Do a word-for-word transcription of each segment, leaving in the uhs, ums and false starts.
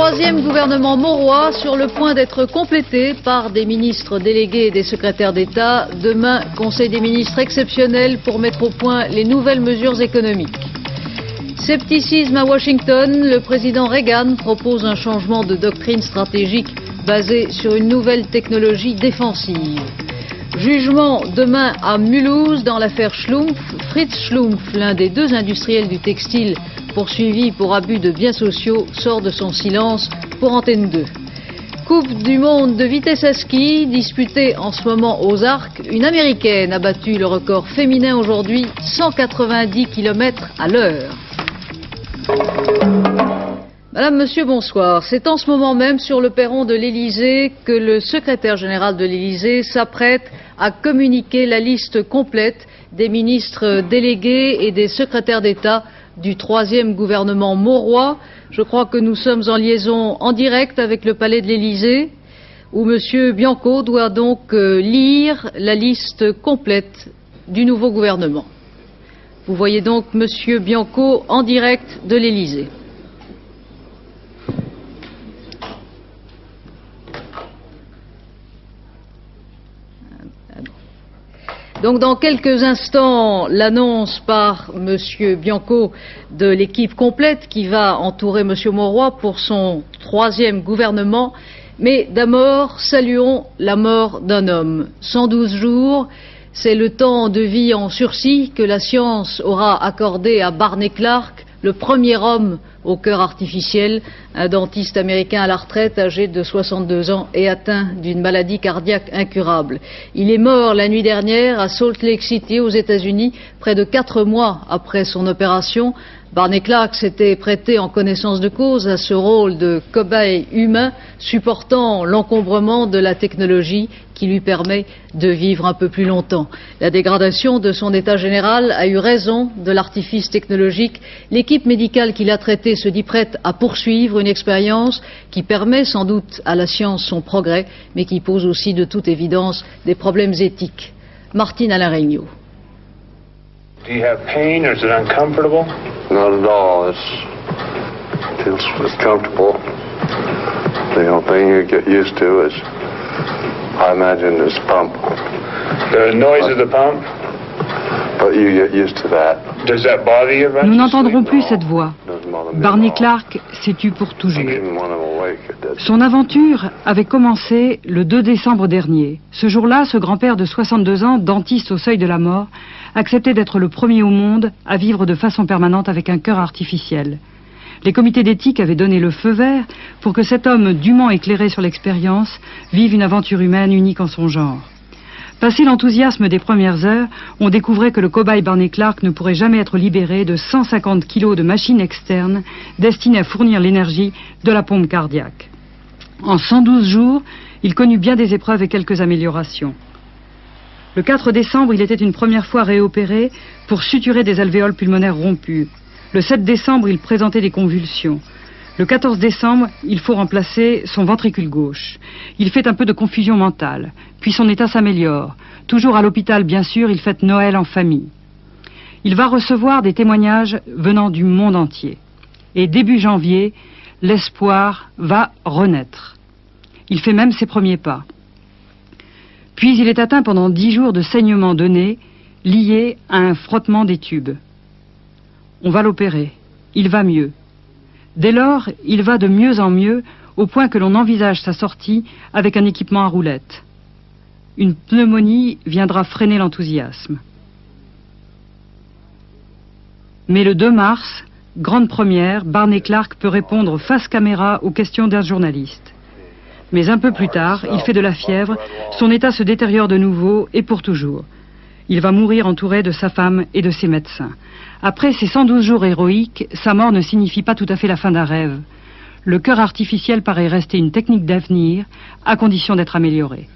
troisième gouvernement Mauroy sur le point d'être complété par des ministres délégués et des secrétaires d'État. Demain, Conseil des ministres exceptionnel pour mettre au point les nouvelles mesures économiques. Scepticisme à Washington, le président Reagan propose un changement de doctrine stratégique basé sur une nouvelle technologie défensive. Jugement demain à Mulhouse dans l'affaire Schlumpf. Fritz Schlumpf, l'un des deux industriels du textile poursuivi pour abus de biens sociaux, sort de son silence pour Antenne deux. Coupe du monde de vitesse à ski, disputée en ce moment aux Arcs. Une Américaine a battu le record féminin aujourd'hui, cent quatre-vingt-dix kilomètres à l'heure. Madame, Monsieur, bonsoir. C'est en ce moment même sur le perron de l'Élysée que le secrétaire général de l'Élysée s'apprête à communiquer la liste complète des ministres délégués et des secrétaires d'État du troisième gouvernement Mauroy. Je crois que nous sommes en liaison en direct avec le palais de l'Élysée, où Monsieur Bianco doit donc euh, lire la liste complète du nouveau gouvernement. Vous voyez donc Monsieur Bianco en direct de l'Élysée. Donc dans quelques instants, l'annonce par Monsieur Bianco de l'équipe complète qui va entourer Monsieur Mauroy pour son troisième gouvernement. Mais d'abord, saluons la mort d'un homme. cent douze jours, c'est le temps de vie en sursis que la science aura accordé à Barney Clark, le premier homme au cœur artificiel, un dentiste américain à la retraite, âgé de soixante-deux ans et atteint d'une maladie cardiaque incurable. Il est mort la nuit dernière à Salt Lake City, aux États-Unis, près de quatre mois après son opération. Barney Clark s'était prêté en connaissance de cause à ce rôle de cobaye humain, supportant l'encombrement de la technologie qui lui permet de vivre un peu plus longtemps. La dégradation de son état général a eu raison de l'artifice technologique. L'équipe médicale qui l'a traité se dit prête à poursuivre une expérience qui permet sans doute à la science son progrès, mais qui pose aussi de toute évidence des problèmes éthiques. Martine Alain Regnault. Do you have pain or is it uncomfortable? Not at all. It feels it's comfortable. The only thing you get used to is, I imagine, this pump. The noise of the pump? But you get used to that. Does that bother you? Nous n'entendrons plus cette voix. Barney Clark s'est tu pour toujours. Son aventure avait commencé le deux décembre dernier. Ce jour-là, ce grand-père de soixante-deux ans, dentiste au seuil de la mort, acceptait d'être le premier au monde à vivre de façon permanente avec un cœur artificiel. Les comités d'éthique avaient donné le feu vert pour que cet homme dûment éclairé sur l'expérience vive une aventure humaine unique en son genre. Passé l'enthousiasme des premières heures, on découvrait que le cobaye Barney Clark ne pourrait jamais être libéré de cent cinquante kilos de machines externes destinées à fournir l'énergie de la pompe cardiaque. En cent douze jours, il connut bien des épreuves et quelques améliorations. Le quatre décembre, il était une première fois réopéré pour suturer des alvéoles pulmonaires rompus. Le sept décembre, il présentait des convulsions. Le quatorze décembre, il faut remplacer son ventricule gauche. Il fait un peu de confusion mentale, puis son état s'améliore. Toujours à l'hôpital, bien sûr, il fête Noël en famille. Il va recevoir des témoignages venant du monde entier. Et début janvier, l'espoir va renaître. Il fait même ses premiers pas. Puis il est atteint pendant dix jours de saignements de nez liés à un frottement des tubes. On va l'opérer. Il va mieux. Dès lors, il va de mieux en mieux au point que l'on envisage sa sortie avec un équipement à roulettes. Une pneumonie viendra freiner l'enthousiasme. Mais le deux mars, grande première, Barney Clark peut répondre face caméra aux questions d'un journaliste. Mais un peu plus tard, il fait de la fièvre, son état se détériore de nouveau et pour toujours. Il va mourir entouré de sa femme et de ses médecins. Après ces cent douze jours héroïques, sa mort ne signifie pas tout à fait la fin d'un rêve. Le cœur artificiel paraît rester une technique d'avenir, à condition d'être amélioré.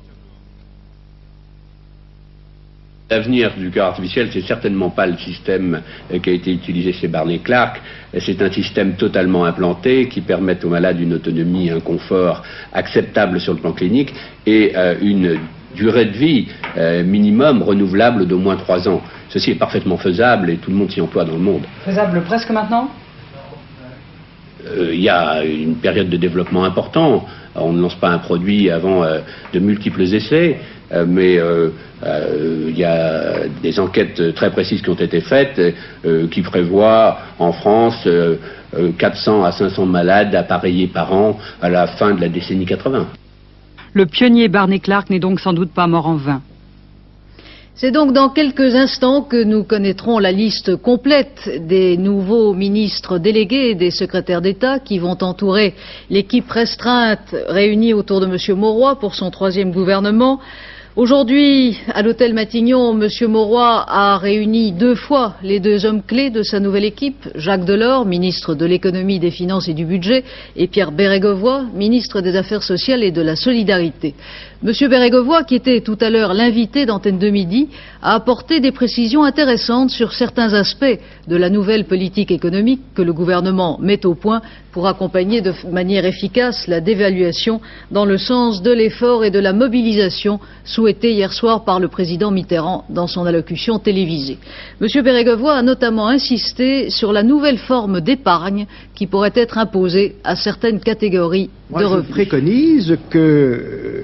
L'avenir du cœur artificiel, c'est certainement pas le système qui a été utilisé chez Barney Clark. C'est un système totalement implanté qui permet aux malades une autonomie, un confort acceptable sur le plan clinique et euh, une durée de vie euh, minimum renouvelable d'au moins trois ans. Ceci est parfaitement faisable et tout le monde s'y emploie dans le monde. Faisable presque maintenant ? euh, il y a une période de développement important. On ne lance pas un produit avant euh, de multiples essais, euh, mais euh, euh, il y a des enquêtes très précises qui ont été faites euh, qui prévoient en France euh, quatre cents à cinq cents malades appareillés par an à la fin de la décennie quatre-vingt. Le pionnier Barney Clark n'est donc sans doute pas mort en vain. C'est donc dans quelques instants que nous connaîtrons la liste complète des nouveaux ministres délégués et des secrétaires d'État qui vont entourer l'équipe restreinte réunie autour de M. Mauroy pour son troisième gouvernement. Aujourd'hui, à l'hôtel Matignon, M. Mauroy a réuni deux fois les deux hommes clés de sa nouvelle équipe, Jacques Delors, ministre de l'économie, des finances et du budget, et Pierre Bérégovoy, ministre des Affaires sociales et de la solidarité. M. Bérégovoy, qui était tout à l'heure l'invité d'Antenne deux Midi, a apporté des précisions intéressantes sur certains aspects de la nouvelle politique économique que le gouvernement met au point pour accompagner de manière efficace la dévaluation dans le sens de l'effort et de la mobilisation souhaité hier soir par le président Mitterrand dans son allocution télévisée. M. Bérégovoy a notamment insisté sur la nouvelle forme d'épargne qui pourrait être imposée à certaines catégories Moi, de revenus. je préconise que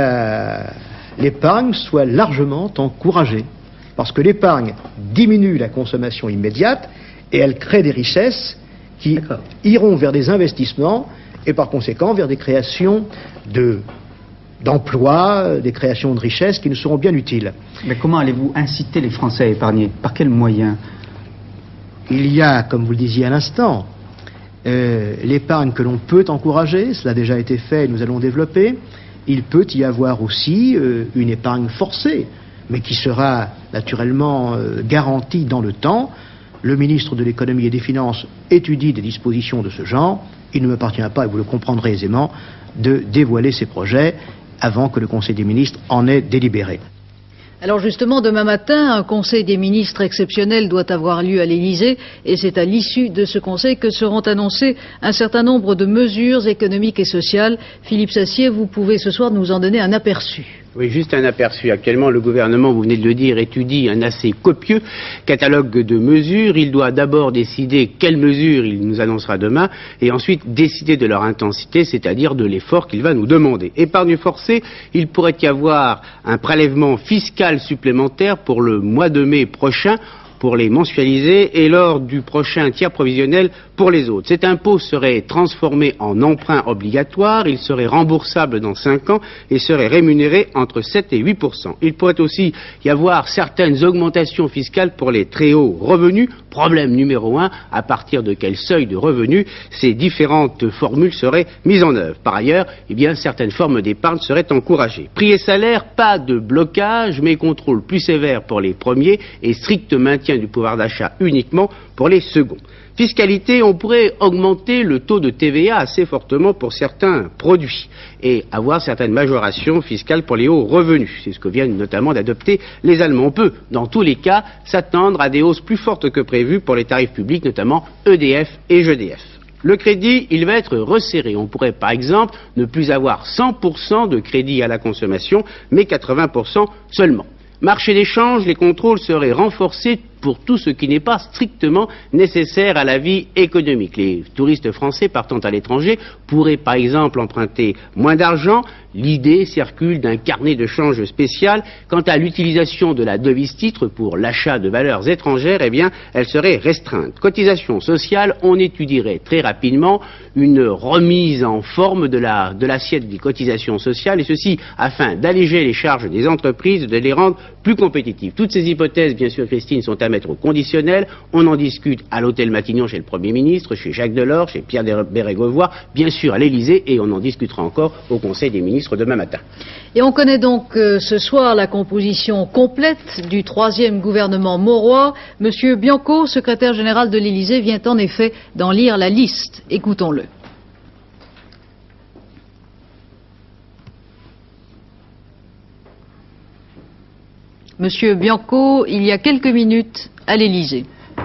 l'épargne soit largement encouragée, parce que l'épargne diminue la consommation immédiate et elle crée des richesses qui iront vers des investissements et par conséquent vers des créations de d'emplois, des créations de richesses qui nous seront bien utiles. Mais comment allez-vous inciter les Français à épargner? Par quels moyens? Il y a, comme vous le disiez à l'instant, euh, l'épargne que l'on peut encourager, cela a déjà été fait et nous allons développer. Il peut y avoir aussi euh, une épargne forcée, mais qui sera naturellement euh, garantie dans le temps. Le ministre de l'économie et des finances étudie des dispositions de ce genre. Il ne m'appartient pas, et vous le comprendrez aisément, de dévoiler ces projets avant que le Conseil des ministres en ait délibéré. Alors justement, demain matin, un conseil des ministres exceptionnel doit avoir lieu à l'Élysée et c'est à l'issue de ce conseil que seront annoncées un certain nombre de mesures économiques et sociales. Philippe Sassier, vous pouvez ce soir nous en donner un aperçu. Oui, juste un aperçu. Actuellement, le gouvernement, vous venez de le dire, étudie un assez copieux catalogue de mesures. Il doit d'abord décider quelles mesures il nous annoncera demain et ensuite décider de leur intensité, c'est-à-dire de l'effort qu'il va nous demander. Épargne forcée, il pourrait y avoir un prélèvement fiscal supplémentaire pour le mois de mai prochain pour les mensualiser et lors du prochain tiers provisionnel pour les autres. Cet impôt serait transformé en emprunt obligatoire, il serait remboursable dans cinq ans et serait rémunéré entre sept et huit pour cent. Il pourrait aussi y avoir certaines augmentations fiscales pour les très hauts revenus. Problème numéro un, à partir de quel seuil de revenus ces différentes formules seraient mises en œuvre. Par ailleurs, eh bien, certaines formes d'épargne seraient encouragées. Prix et salaire, pas de blocage, mais contrôle plus sévère pour les premiers et strict maintien du pouvoir d'achat uniquement pour les seconds. Fiscalité, on pourrait augmenter le taux de T V A assez fortement pour certains produits et avoir certaines majorations fiscales pour les hauts revenus. C'est ce que viennent notamment d'adopter les Allemands. On peut, dans tous les cas, s'attendre à des hausses plus fortes que prévues pour les tarifs publics, notamment E D F et G D F. Le crédit, il va être resserré. On pourrait, par exemple, ne plus avoir cent pour cent de crédit à la consommation, mais quatre-vingts pour cent seulement. Marché d'échange, les contrôles seraient renforcés pour tout ce qui n'est pas strictement nécessaire à la vie économique. Les touristes français partant à l'étranger pourraient par exemple emprunter moins d'argent. L'idée circule d'un carnet de change spécial. Quant à l'utilisation de la devise titre pour l'achat de valeurs étrangères, eh bien, elle serait restreinte. Cotisation sociale, on étudierait très rapidement une remise en forme de la, de l'assiette des cotisations sociales, et ceci afin d'alléger les charges des entreprises, de les rendre plus compétitives. Toutes ces hypothèses, bien sûr, Christine, sont à mettre au conditionnel. On en discute à l'hôtel Matignon chez le Premier ministre, chez Jacques Delors, chez Pierre Bérégovoy, bien sûr à l'Élysée, et on en discutera encore au Conseil des ministres demain matin. Et on connaît donc euh, ce soir la composition complète du troisième gouvernement Mauroy. Monsieur Bianco, secrétaire général de l'Élysée, vient en effet d'en lire la liste. Écoutons-le. Monsieur Bianco, il y a quelques minutes à l'Élysée.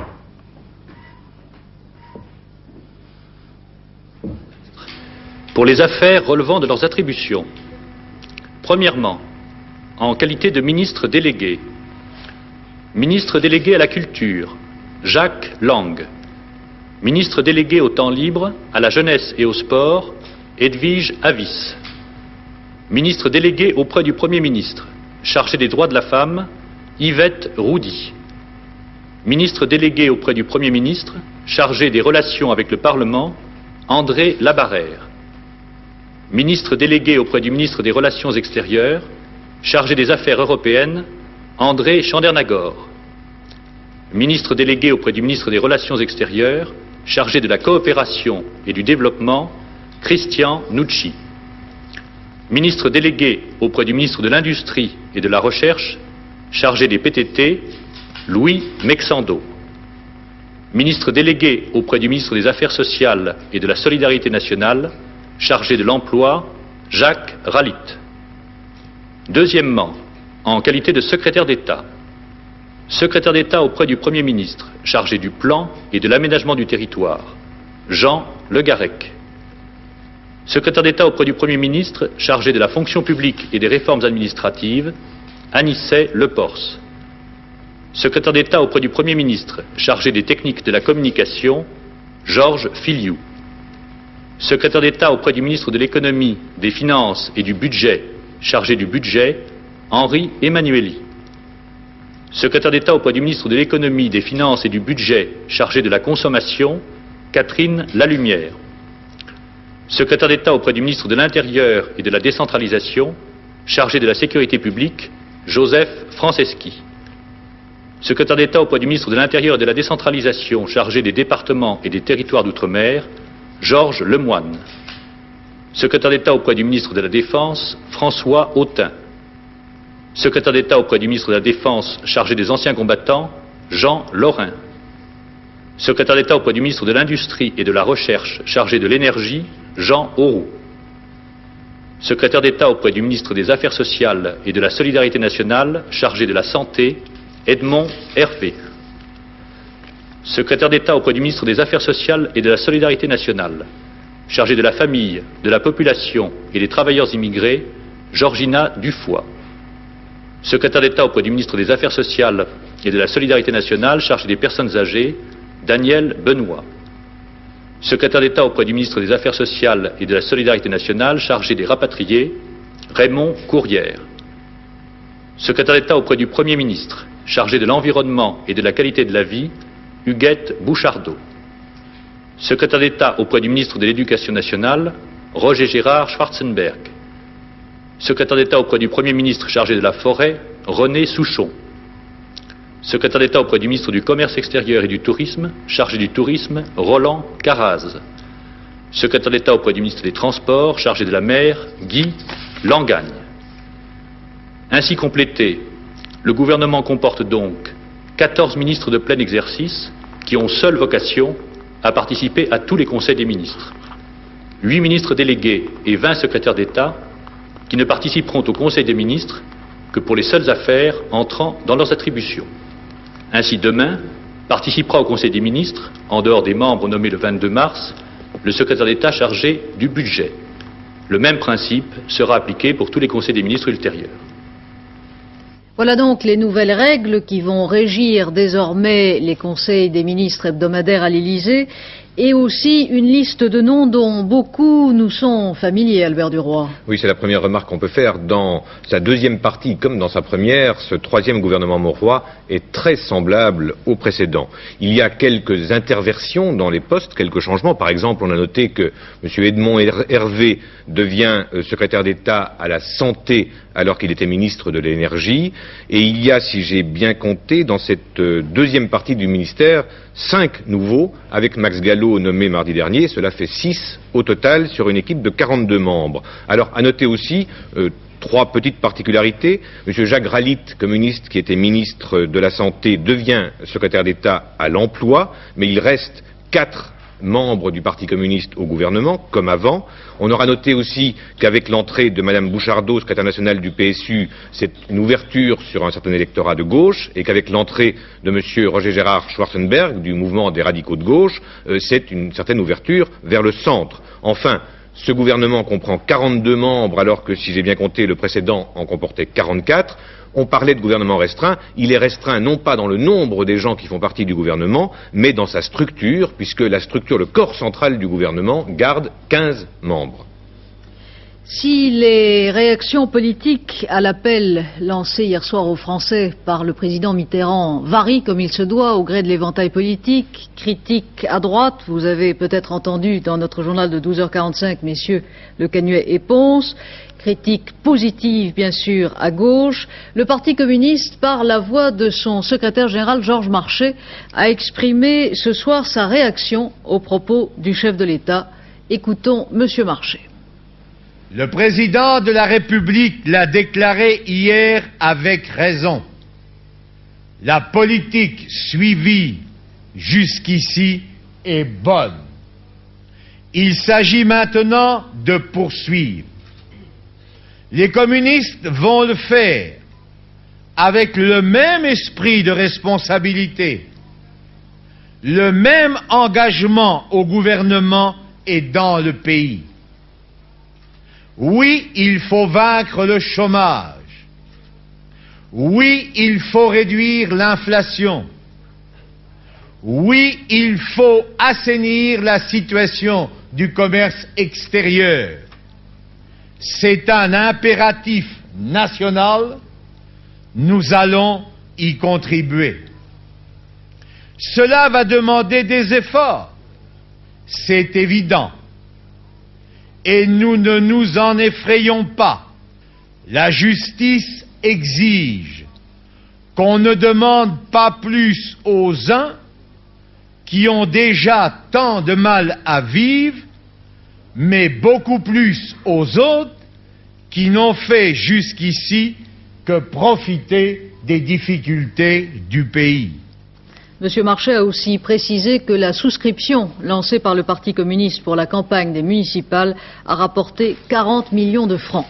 Pour les affaires relevant de leurs attributions, premièrement, en qualité de ministre délégué, ministre délégué à la culture, Jacques Lang, Ministre délégué au temps libre, à la jeunesse et au sport, Edwige Avis. Ministre délégué auprès du Premier ministre, chargé des droits de la femme, Yvette Roudy. Ministre délégué auprès du Premier ministre, chargé des relations avec le Parlement, André Labarrère. Ministre délégué auprès du ministre des Relations extérieures, chargé des affaires européennes, André Chandernagor. Ministre délégué auprès du ministre des Relations extérieures, chargé de la coopération et du développement, Christian Nucci. Ministre délégué auprès du ministre de l'Industrie et de la Recherche, chargé des P T T, Louis Mexando. Ministre délégué auprès du ministre des Affaires sociales et de la Solidarité nationale, chargé de l'Emploi, Jacques Ralit. Deuxièmement, en qualité de secrétaire d'État, secrétaire d'État auprès du Premier ministre, chargé du plan et de l'aménagement du territoire, Jean Le Garec. Secrétaire d'État auprès du Premier ministre, chargé de la fonction publique et des réformes administratives, Anicet Le Porce. Secrétaire d'État auprès du Premier ministre, chargé des techniques de la communication, Georges Filiou. Secrétaire d'État auprès du ministre de l'Économie, des Finances et du Budget, chargé du budget, Henri Emmanuelli. Secrétaire d'État auprès du ministre de l'Économie, des Finances et du Budget, chargé de la consommation, Catherine Lalumière. Secrétaire d'État auprès du ministre de l'Intérieur et de la décentralisation, chargé de la sécurité publique, Joseph Franceschi. Secrétaire d'État auprès du ministre de l'Intérieur et de la décentralisation, chargé des départements et des territoires d'outre-mer, Georges Lemoine. Secrétaire d'État auprès du ministre de la Défense, François Autain. Secrétaire d'État auprès du ministre de la Défense, chargé des anciens combattants, Jean Lorrain. Secrétaire d'État auprès du ministre de l'Industrie et de la Recherche, chargé de l'énergie, Jean Auroux. Secrétaire d'État auprès du ministre des Affaires sociales et de la Solidarité nationale, chargé de la Santé, Edmond Hervé. Secrétaire d'État auprès du ministre des Affaires sociales et de la Solidarité nationale, chargé de la famille, de la population et des travailleurs immigrés, Georgina Dufoy. Secrétaire d'État auprès du ministre des Affaires sociales et de la Solidarité nationale, chargé des personnes âgées, Daniel Benoît. Secrétaire d'État auprès du ministre des Affaires sociales et de la Solidarité nationale, chargé des rapatriés, Raymond Courrière. Secrétaire d'État auprès du Premier ministre, chargé de l'environnement et de la qualité de la vie, Huguette Bouchardot. Secrétaire d'État auprès du ministre de l'Éducation nationale, Roger Gérard Schwarzenberg. Secrétaire d'État auprès du Premier ministre chargé de la Forêt, René Souchon. Secrétaire d'État auprès du ministre du Commerce extérieur et du Tourisme, chargé du Tourisme, Roland Caraz. Secrétaire d'État auprès du ministre des Transports, chargé de la mer, Guy Langagne. Ainsi complété, le gouvernement comporte donc quatorze ministres de plein exercice qui ont seule vocation à participer à tous les conseils des ministres. huit ministres délégués et vingt secrétaires d'État qui ne participeront au conseil des ministres que pour les seules affaires entrant dans leurs attributions. Ainsi, demain, participera au conseil des ministres, en dehors des membres nommés le vingt-deux mars, le secrétaire d'État chargé du budget. Le même principe sera appliqué pour tous les conseils des ministres ultérieurs. Voilà donc les nouvelles règles qui vont régir désormais les conseils des ministres hebdomadaires à l'Élysée et aussi une liste de noms dont beaucoup nous sont familiers, Albert Duroy. Oui, c'est la première remarque qu'on peut faire. Dans sa deuxième partie, comme dans sa première, ce troisième gouvernement Mauroy est très semblable au précédent. Il y a quelques interversions dans les postes, quelques changements. Par exemple, on a noté que M. Edmond Hervé devient euh, secrétaire d'État à la santé alors qu'il était ministre de l'énergie. Et il y a, si j'ai bien compté, dans cette euh, deuxième partie du ministère, cinq nouveaux, avec Max Gallo nommé mardi dernier. Cela fait six au total sur une équipe de quarante-deux membres. Alors, à noter aussi euh, trois petites particularités. M. Jacques Ralit, communiste, qui était ministre de la Santé, devient secrétaire d'État à l'emploi, mais il reste quatre membres du Parti communiste au gouvernement, comme avant. On aura noté aussi qu'avec l'entrée de Mme Bouchardot, secrétaire nationale du P S U, c'est une ouverture sur un certain électorat de gauche, et qu'avec l'entrée de M. Roger Gérard Schwarzenberg, du mouvement des radicaux de gauche, euh, c'est une certaine ouverture vers le centre. Enfin, Ce gouvernement comprend quarante-deux membres, alors que, si j'ai bien compté, le précédent en comportait quarante-quatre. On parlait de gouvernement restreint. Il est restreint non pas dans le nombre des gens qui font partie du gouvernement, mais dans sa structure, puisque la structure, le corps central du gouvernement, garde quinze membres. Si les réactions politiques à l'appel lancé hier soir aux Français par le président Mitterrand varient comme il se doit au gré de l'éventail politique, critiques à droite, vous avez peut-être entendu dans notre journal de douze heures quarante-cinq, messieurs Le Canuet et Pons, critiques positives bien sûr à gauche, le Parti communiste, par la voix de son secrétaire général Georges Marchais, a exprimé ce soir sa réaction aux propos du chef de l'État. Écoutons monsieur Marchais. Le président de la République l'a déclaré hier avec raison. La politique suivie jusqu'ici est bonne. Il s'agit maintenant de poursuivre. Les communistes vont le faire avec le même esprit de responsabilité, le même engagement au gouvernement et dans le pays. Oui, il faut vaincre le chômage. Oui, il faut réduire l'inflation. Oui, il faut assainir la situation du commerce extérieur. C'est un impératif national. Nous allons y contribuer. Cela va demander des efforts. C'est évident. Et nous ne nous en effrayons pas. La justice exige qu'on ne demande pas plus aux uns qui ont déjà tant de mal à vivre, mais beaucoup plus aux autres qui n'ont fait jusqu'ici que profiter des difficultés du pays. Monsieur Marchais a aussi précisé que la souscription lancée par le Parti communiste pour la campagne des municipales a rapporté quarante millions de francs.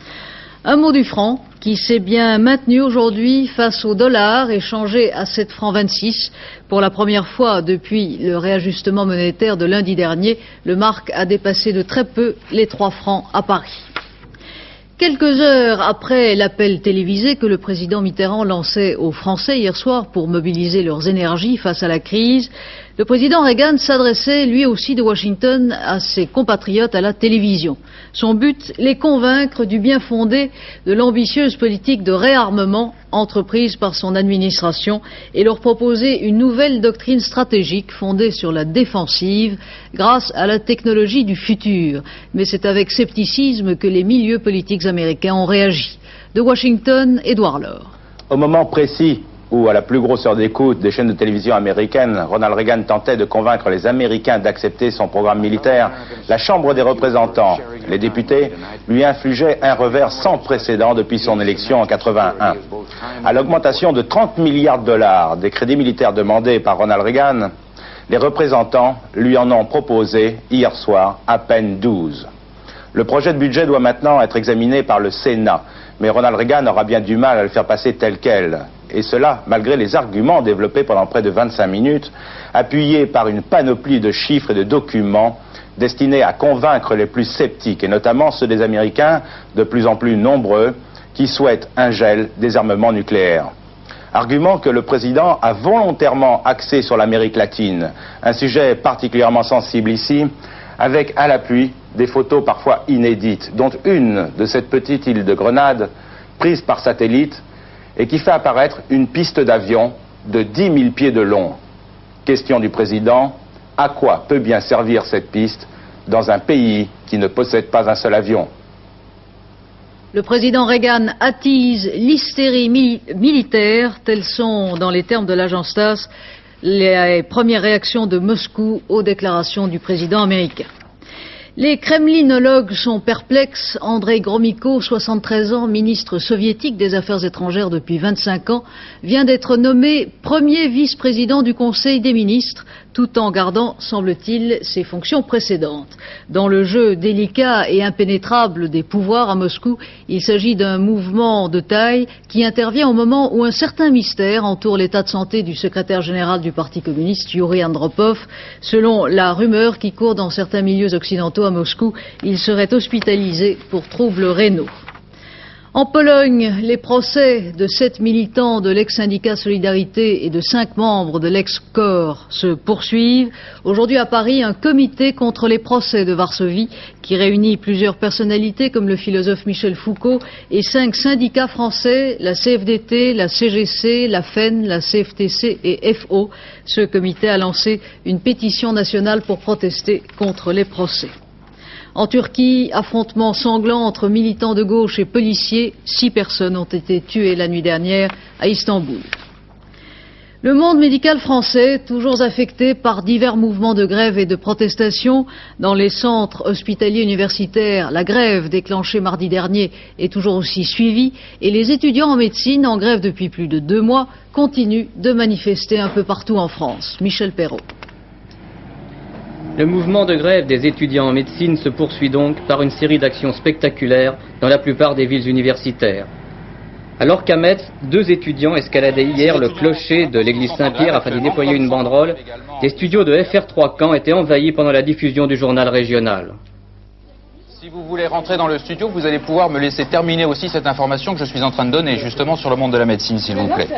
Un mot du franc qui s'est bien maintenu aujourd'hui face au dollar, échangé à sept francs vingt-six. Pour la première fois depuis le réajustement monétaire de lundi dernier, le mark a dépassé de très peu les trois francs à Paris. Quelques heures après l'appel télévisé que le président Mitterrand lançait aux Français hier soir pour mobiliser leurs énergies face à la crise, le président Reagan s'adressait lui aussi de Washington à ses compatriotes à la télévision. Son but, les convaincre du bien fondé de l'ambitieuse politique de réarmement entreprise par son administration et leur proposer une nouvelle doctrine stratégique fondée sur la défensive grâce à la technologie du futur. Mais c'est avec scepticisme que les milieux politiques américains ont réagi. De Washington, Édouard Laure. Au moment précis où, à la plus grosse heure d'écoute des chaînes de télévision américaines, Ronald Reagan tentait de convaincre les Américains d'accepter son programme militaire, la Chambre des représentants, les députés, lui infligeaient un revers sans précédent depuis son élection en quatre-vingt-un. À l'augmentation de trente milliards de dollars des crédits militaires demandés par Ronald Reagan, les représentants lui en ont proposé hier soir à peine douze. Le projet de budget doit maintenant être examiné par le Sénat, mais Ronald Reagan aura bien du mal à le faire passer tel quel. Et cela, malgré les arguments développés pendant près de vingt-cinq minutes, appuyés par une panoplie de chiffres et de documents destinés à convaincre les plus sceptiques, et notamment ceux des Américains, de plus en plus nombreux, qui souhaitent un gel des armements nucléaires. Argument que le président a volontairement axé sur l'Amérique latine, un sujet particulièrement sensible ici, avec à l'appui des photos parfois inédites, dont une de cette petite île de Grenade, prise par satellite, et qui fait apparaître une piste d'avion de dix mille pieds de long. Question du président, à quoi peut bien servir cette piste dans un pays qui ne possède pas un seul avion? Le président Reagan attise l'hystérie mi militaire, telles sont, dans les termes de l'agence TASS, les premières réactions de Moscou aux déclarations du président américain. Les kremlinologues sont perplexes. Andrei Gromyko, soixante-treize ans, ministre soviétique des Affaires étrangères depuis vingt-cinq ans, vient d'être nommé premier vice-président du Conseil des ministres, tout en gardant, semble-t-il, ses fonctions précédentes. Dans le jeu délicat et impénétrable des pouvoirs à Moscou, il s'agit d'un mouvement de taille qui intervient au moment où un certain mystère entoure l'état de santé du secrétaire général du Parti communiste, Yuri Andropov, selon la rumeur qui court dans certains milieux occidentaux à Moscou. Il serait hospitalisé pour troubles rénaux. En Pologne, les procès de sept militants de l'ex-syndicat Solidarité et de cinq membres de l'ex-corps se poursuivent. Aujourd'hui à Paris, un comité contre les procès de Varsovie qui réunit plusieurs personnalités comme le philosophe Michel Foucault et cinq syndicats français, la C F D T, la C G C, la F E N, la C F T C et F O. Ce comité a lancé une pétition nationale pour protester contre les procès. En Turquie, affrontements sanglants entre militants de gauche et policiers. Six personnes ont été tuées la nuit dernière à Istanbul. Le monde médical français, toujours affecté par divers mouvements de grève et de protestation. Dans les centres hospitaliers universitaires, la grève déclenchée mardi dernier est toujours aussi suivie et les étudiants en médecine, en grève depuis plus de deux mois, continuent de manifester un peu partout en France. Michel Perrault. Le mouvement de grève des étudiants en médecine se poursuit donc par une série d'actions spectaculaires dans la plupart des villes universitaires. Alors qu'à Metz, deux étudiants escaladaient hier le clocher de l'église Saint-Pierre afin d'y déployer une banderole, les studios de F R trois Caen étaient envahis pendant la diffusion du journal régional. Si vous voulez rentrer dans le studio, vous allez pouvoir me laisser terminer aussi cette information que je suis en train de donner justement sur le monde de la médecine, s'il vous plaît.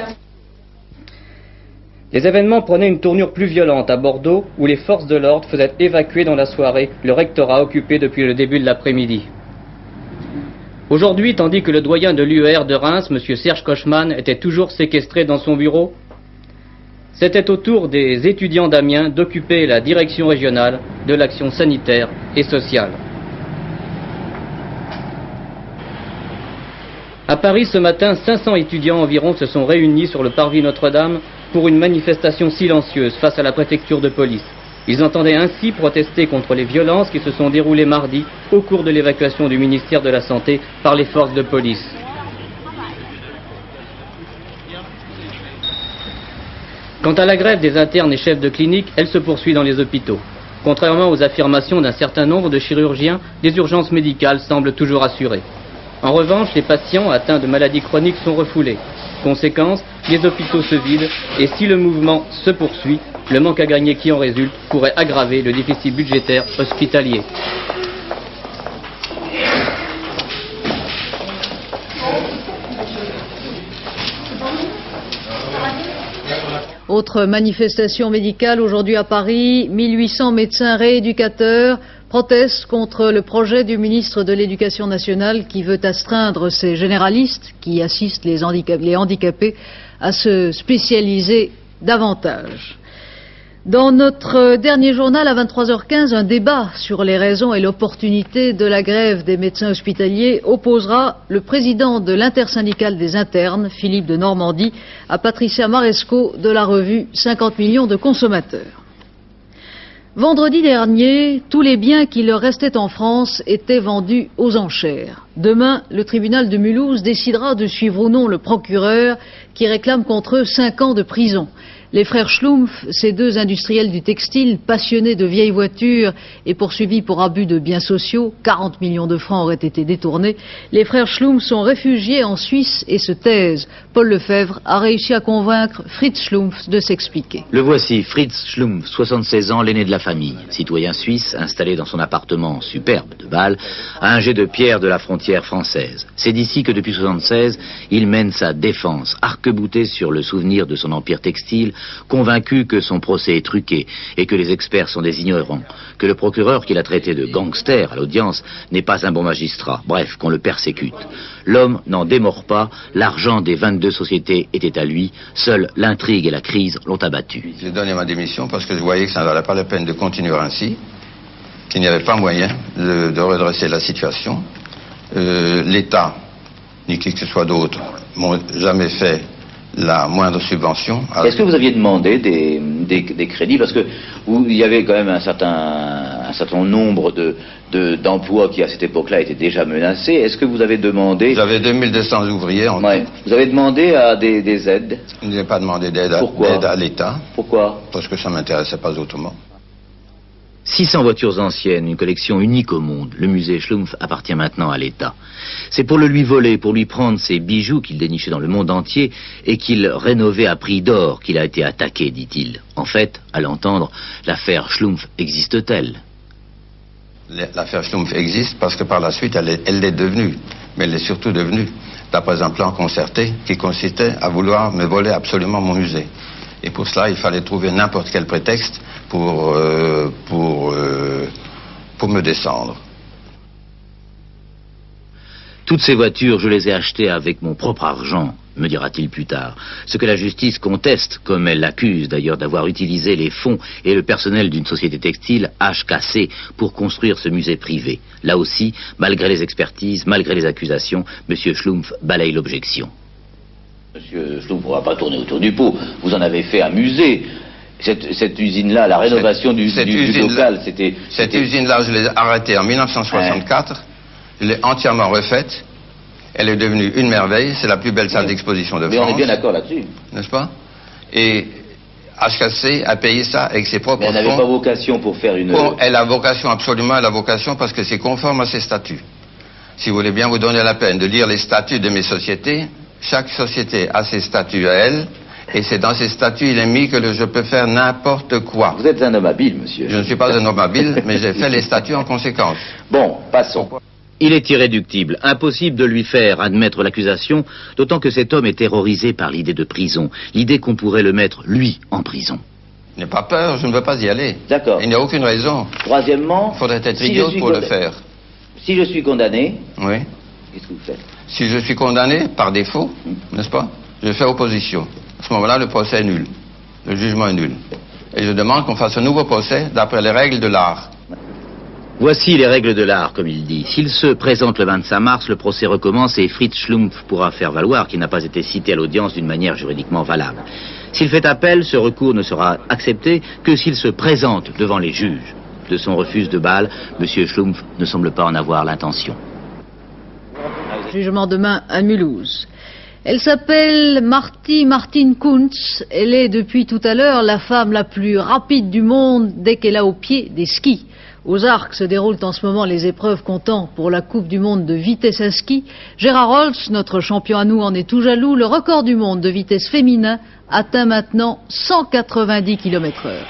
Les événements prenaient une tournure plus violente à Bordeaux, où les forces de l'ordre faisaient évacuer dans la soirée le rectorat occupé depuis le début de l'après-midi. Aujourd'hui, tandis que le doyen de l'U E R de Reims, M. Serge Kochman, était toujours séquestré dans son bureau, c'était au tour des étudiants d'Amiens d'occuper la direction régionale de l'action sanitaire et sociale. À Paris, ce matin, cinq cents étudiants environ se sont réunis sur le parvis Notre-Dame pour une manifestation silencieuse face à la préfecture de police. Ils entendaient ainsi protester contre les violences qui se sont déroulées mardi au cours de l'évacuation du ministère de la Santé par les forces de police. Quant à la grève des internes et chefs de clinique, elle se poursuit dans les hôpitaux. Contrairement aux affirmations d'un certain nombre de chirurgiens, les urgences médicales semblent toujours assurées. En revanche, les patients atteints de maladies chroniques sont refoulés. Conséquence, les hôpitaux se vident et si le mouvement se poursuit, le manque à gagner qui en résulte pourrait aggraver le déficit budgétaire hospitalier. Autre manifestation médicale aujourd'hui à Paris, mille huit cents médecins rééducateurs protestent contre le projet du ministre de l'Éducation nationale qui veut astreindre ces généralistes qui assistent les, handicap- les handicapés à se spécialiser davantage. Dans notre dernier journal à vingt-trois heures quinze, un débat sur les raisons et l'opportunité de la grève des médecins hospitaliers opposera le président de l'intersyndicale des internes, Philippe de Normandie, à Patricia Maresco de la revue cinquante millions de consommateurs. Vendredi dernier, tous les biens qui leur restaient en France étaient vendus aux enchères. Demain, le tribunal de Mulhouse décidera de suivre ou non le procureur qui réclame contre eux cinq ans de prison. Les frères Schlumpf, ces deux industriels du textile, passionnés de vieilles voitures et poursuivis pour abus de biens sociaux, quarante millions de francs auraient été détournés, les frères Schlumpf sont réfugiés en Suisse et se taisent. Paul Lefebvre a réussi à convaincre Fritz Schlumpf de s'expliquer. Le voici, Fritz Schlumpf, soixante-seize ans, l'aîné de la famille, citoyen suisse, installé dans son appartement superbe de Bâle, à un jet de pierre de la frontière française. C'est d'ici que depuis soixante-seize, il mène sa défense, arc-bouté sur le souvenir de son empire textile, convaincu que son procès est truqué et que les experts sont des ignorants, que le procureur qui l'a traité de gangster à l'audience n'est pas un bon magistrat, bref, qu'on le persécute. L'homme n'en démord pas, l'argent des vingt-deux sociétés était à lui, seule l'intrigue et la crise l'ont abattu. J'ai donné ma démission parce que je voyais que ça ne valait pas la peine de continuer ainsi, qu'il n'y avait pas moyen de, de redresser la situation. Euh, L'État, ni qui que ce soit d'autre, m'ont jamais fait la moindre subvention. Est-ce que vous aviez demandé des, des, des crédits? Parce que vous, il y avait quand même un certain, un certain nombre de, de, d'emplois qui à cette époque-là étaient déjà menacés. Est-ce que vous avez demandé... J'avais deux mille deux cents ouvriers en ouais. tout. Vous avez demandé à des, des aides? Je n'ai pas demandé d'aide à, d'aide à l'État. Pourquoi? Parce que ça ne m'intéressait pas autrement. six cents voitures anciennes, une collection unique au monde. Le musée Schlumpf appartient maintenant à l'État. C'est pour le lui voler, pour lui prendre ses bijoux qu'il dénichait dans le monde entier et qu'il rénovait à prix d'or qu'il a été attaqué, dit-il. En fait, à l'entendre, l'affaire Schlumpf existe-t-elle? l'affaire Schlumpf existe parce que par la suite, elle est, elle l'est devenue. Mais elle est surtout devenue d'après un plan concerté qui consistait à vouloir me voler absolument mon musée. Et pour cela, il fallait trouver n'importe quel prétexte pour, euh, pour, euh, pour me descendre. Toutes ces voitures, je les ai achetées avec mon propre argent, me dira-t-il plus tard. Ce que la justice conteste, comme elle l'accuse d'ailleurs d'avoir utilisé les fonds et le personnel d'une société textile, H K C, pour construire ce musée privé. Là aussi, malgré les expertises, malgré les accusations, M. Schlumpf balaye l'objection. Monsieur Schlumpf, on ne va pas tourner autour du pot. Vous en avez fait un musée. Cette, cette usine-là, la rénovation du, du, du local, c'était... Cette usine-là, je l'ai arrêtée en mille neuf cent soixante-quatre. Ouais. Je l'ai entièrement refaite. Elle est devenue une merveille. C'est la plus belle salle d'exposition de France. Mais on est bien d'accord là-dessus. N'est-ce pas? Et H K C a payé ça avec ses propres fonds. Mais elle n'avait pas vocation pour faire une... Bon, elle a vocation, absolument, elle a vocation parce que c'est conforme à ses statuts. Si vous voulez bien vous donner la peine de lire les statuts de mes sociétés, chaque société a ses statuts à elle. Et c'est dans ces statuts, il est mis que le, je peux faire n'importe quoi. Vous êtes un homme habile, monsieur. Je ne suis pas un homme habile, mais j'ai fait les statuts en conséquence. Bon, passons. Il est irréductible, impossible de lui faire admettre l'accusation, d'autant que cet homme est terrorisé par l'idée de prison, l'idée qu'on pourrait le mettre, lui, en prison. N'aie pas peur, je ne veux pas y aller. D'accord. Il n'y a aucune raison. Troisièmement... Il faudrait être si idiot pour le faire. Si je suis condamné... Oui. Qu'est-ce que vous faites? Si je suis condamné, par défaut, hum. n'est-ce pas? Je fais opposition. À ce moment-là, le procès est nul. Le jugement est nul. Et je demande qu'on fasse un nouveau procès d'après les règles de l'art. Voici les règles de l'art, comme il dit. S'il se présente le vingt-cinq mars, le procès recommence et Fritz Schlumpf pourra faire valoir qu'il n'a pas été cité à l'audience d'une manière juridiquement valable. S'il fait appel, ce recours ne sera accepté que s'il se présente devant les juges. De son refus de Bâle, M. Schlumpf ne semble pas en avoir l'intention. Jugement demain à Mulhouse. Elle s'appelle Marty Martine Kuntz. Elle est depuis tout à l'heure la femme la plus rapide du monde dès qu'elle a au pied des skis. Aux Arcs se déroulent en ce moment les épreuves comptant pour la Coupe du monde de vitesse à ski. Gérard Holtz, notre champion à nous, en est tout jaloux. Le record du monde de vitesse féminin atteint maintenant cent quatre-vingt-dix kilomètres heure.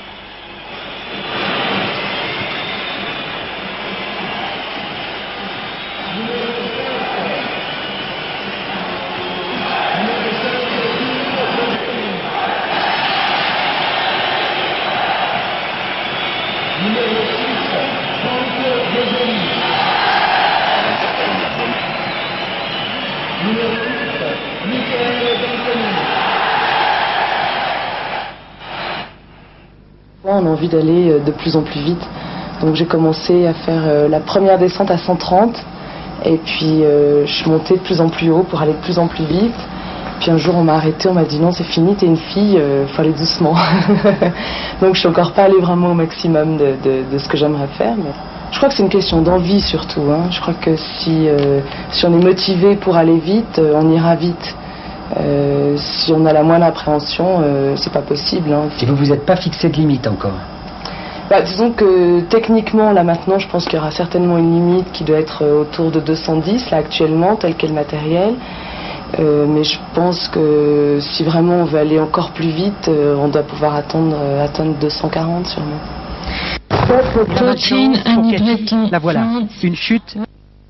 On a envie d'aller de plus en plus vite, donc j'ai commencé à faire la première descente à cent trente et puis euh, je suis montée de plus en plus haut pour aller de plus en plus vite. Puis un jour on m'a arrêté, on m'a dit non c'est fini, t'es une fille, euh, faut aller doucement. Donc je suis encore pas allée vraiment au maximum de, de, de ce que j'aimerais faire, mais je crois que c'est une question d'envie surtout, hein. Je crois que si, euh, si on est motivé pour aller vite, euh, on ira vite. Euh, si on a la moindre appréhension, euh, c'est pas possible. Hein. Et vous vous êtes pas fixé de limite encore? Bah, disons que techniquement, là maintenant, je pense qu'il y aura certainement une limite qui doit être autour de deux cent dix, là actuellement, tel qu'est le matériel. Euh, mais je pense que si vraiment on veut aller encore plus vite, euh, on doit pouvoir attendre, euh, atteindre deux cent quarante sûrement. La voilà, une chute.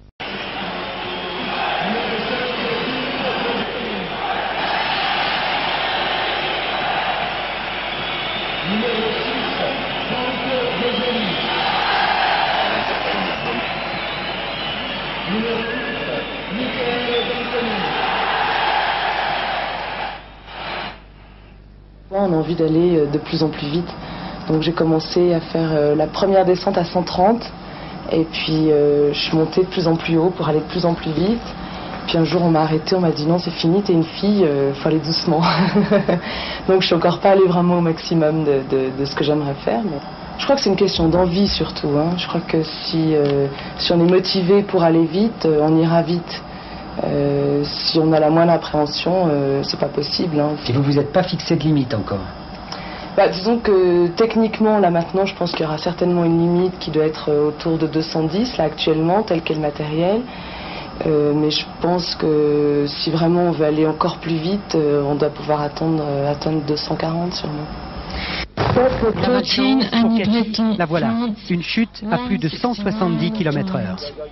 On a envie d'aller de plus en plus vite, donc j'ai commencé à faire la première descente à cent trente et puis euh, je suis montée de plus en plus haut pour aller de plus en plus vite. Puis un jour on m'a arrêté, on m'a dit non c'est fini, t'es une fille, euh, faut aller doucement. Donc je suis encore pas allée vraiment au maximum de, de, de ce que j'aimerais faire, mais je crois que c'est une question d'envie surtout, hein. Je crois que si, euh, si on est motivé pour aller vite, euh, on ira vite. Euh, si on a la moindre appréhension, euh, c'est pas possible. Hein. Et vous vous êtes pas fixé de limite encore? Bah, disons que techniquement, là maintenant, je pense qu'il y aura certainement une limite qui doit être autour de deux cent dix, là actuellement, tel qu'est le matériel. Euh, mais je pense que si vraiment on veut aller encore plus vite, euh, on doit pouvoir attendre, euh, atteindre deux cent quarante sûrement. La machine pour Ketchi, la voilà. Une chute à plus de cent soixante-dix kilomètres heure.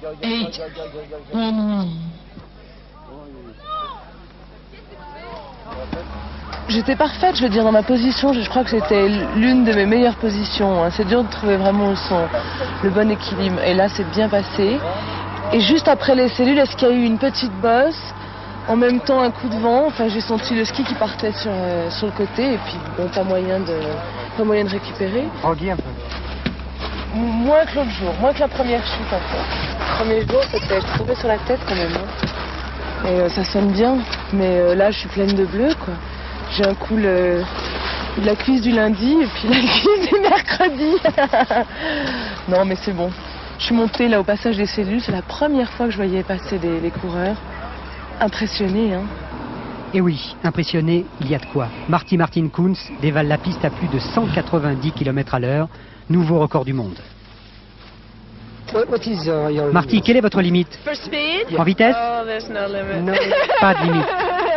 J'étais parfaite, je veux dire, dans ma position, je crois que c'était l'une de mes meilleures positions. Hein. C'est dur de trouver vraiment le, son, le bon équilibre. Et là, c'est bien passé. Et juste après les cellules, est-ce qu'il y a eu une petite bosse, en même temps un coup de vent. Enfin, j'ai senti le ski qui partait sur, euh, sur le côté, et puis bon, pas moyen de, pas moyen de récupérer. Regarde un peu. Moins que l'autre jour, moins que la première chute en fait. Le premier jour, c'était je tombais sur la tête quand même. Hein. Et euh, ça sonne bien, mais euh, là, je suis pleine de bleu, quoi. J'ai un coup le, la cuisse du lundi et puis la cuisse du mercredi. Non, mais c'est bon. Je suis montée là au passage des cellules. C'est la première fois que je voyais passer les, les coureurs. Impressionné, hein. Et oui, impressionné, il y a de quoi. Marty Martin Kunz dévale la piste à plus de cent quatre-vingt-dix kilomètres à l'heure. Nouveau record du monde. Marty, quelle est votre limite? En vitesse? No, pas de limite.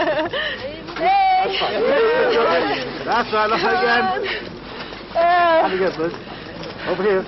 That's right, look again. Have a good bud. Over here.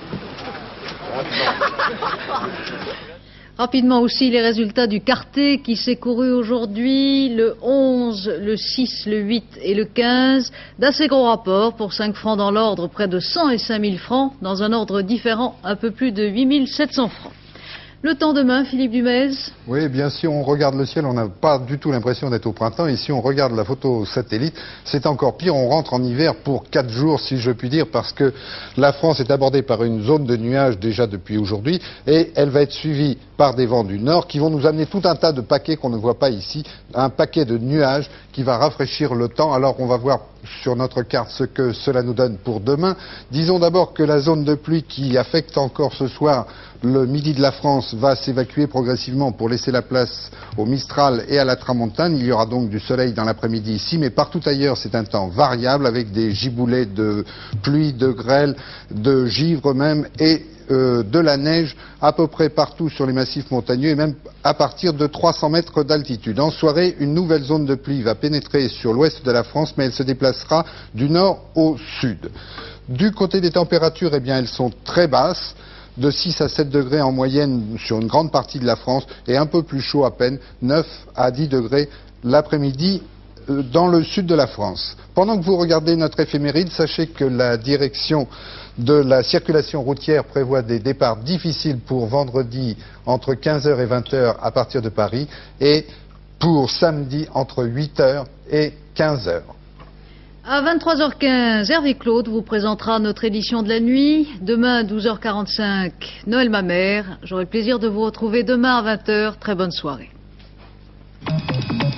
Rapidement aussi les résultats du quartet qui s'est couru aujourd'hui, le onze, le six, le huit et le quinze. D'assez gros rapports pour cinq francs dans l'ordre, près de cent et cinq mille francs. Dans un ordre différent, un peu plus de huit mille sept cents francs. Le temps demain, Philippe Dumez. Oui, bien si on regarde le ciel, on n'a pas du tout l'impression d'être au printemps. Et si on regarde la photo satellite, c'est encore pire. On rentre en hiver pour quatre jours, si je puis dire, parce que la France est abordée par une zone de nuages déjà depuis aujourd'hui. Et elle va être suivie par des vents du nord qui vont nous amener tout un tas de paquets qu'on ne voit pas ici. Un paquet de nuages qui va rafraîchir le temps. Alors on va voir sur notre carte ce que cela nous donne pour demain. Disons d'abord que la zone de pluie qui affecte encore ce soir le midi de la France va s'évacuer progressivement pour laisser la place au Mistral et à la Tramontane. Il y aura donc du soleil dans l'après-midi ici, mais partout ailleurs c'est un temps variable avec des giboulées de pluie, de grêle, de givre même et euh, de la neige à peu près partout sur les massifs montagneux et même à partir de trois cents mètres d'altitude. En soirée, une nouvelle zone de pluie va pénétrer sur l'ouest de la France, mais elle se déplacera du nord au sud. Du côté des températures, eh bien, elles sont très basses, de six à sept degrés en moyenne sur une grande partie de la France et un peu plus chaud à peine, neuf à dix degrés l'après-midi dans le sud de la France. Pendant que vous regardez notre éphéméride, sachez que la direction de la circulation routière prévoit des départs difficiles pour vendredi entre quinze heures et vingt heures à partir de Paris et pour samedi entre huit heures et quinze heures. À vingt-trois heures quinze, Hervé Claude vous présentera notre édition de la nuit. Demain à douze heures quarante-cinq, Noël ma mère. J'aurai le plaisir de vous retrouver demain à vingt heures. Très bonne soirée.